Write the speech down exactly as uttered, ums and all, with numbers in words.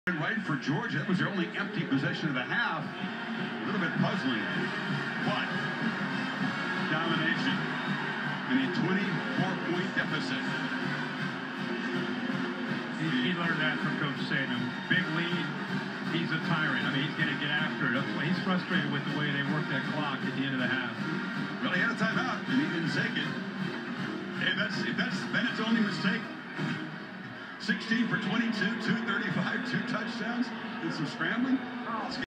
Right for Georgia. That was their only empty possession of the half. A little bit puzzling. But domination in a twenty-four point deficit. He, he learned that from Coach Saban. Big lead. He's a tyrant. I mean, he's going to get after it. He's frustrated with the way they work that clock at the end of the half. Well, he had a timeout, and he didn't take it. Hey, that's, if that's Bennett's only mistake, sixteen for twenty-two, two thirty-five, two touchdowns, and some scrambling.